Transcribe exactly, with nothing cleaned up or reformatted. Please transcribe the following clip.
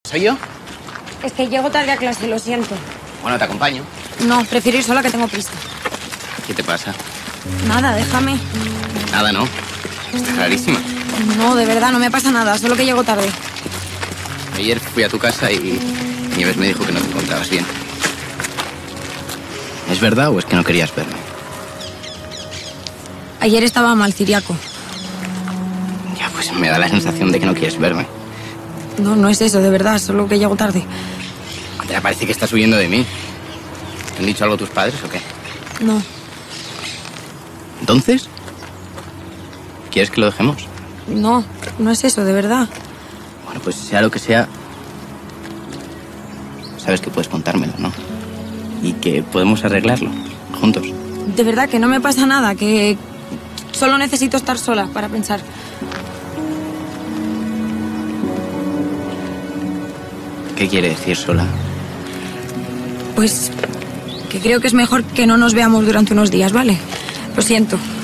¿Soy yo? Es que llego tarde a clase, lo siento. Bueno, te acompaño. No, prefiero ir sola, que tengo prisa. ¿Qué te pasa? Nada, déjame. Nada, ¿no? Estás rarísima. No, de verdad, no me pasa nada, solo que llego tarde. Ayer fui a tu casa y Nieves me dijo que no te encontrabas bien. ¿Es verdad o es que no querías verme? Ayer estaba mal, ciriaco. Ya, pues me da la sensación de que no quieres verme. No, no es eso, de verdad, solo que llego tarde. Andrea, parece que estás huyendo de mí. ¿Te han dicho algo tus padres o qué? No. ¿Entonces? ¿Quieres que lo dejemos? No, no es eso, de verdad. Bueno, pues sea lo que sea, sabes que puedes contármelo, ¿no? Y que podemos arreglarlo, juntos. De verdad que no me pasa nada, que solo necesito estar sola para pensar. ¿Qué quiere decir sola? Pues que creo que es mejor que no nos veamos durante unos días, ¿vale? Lo siento.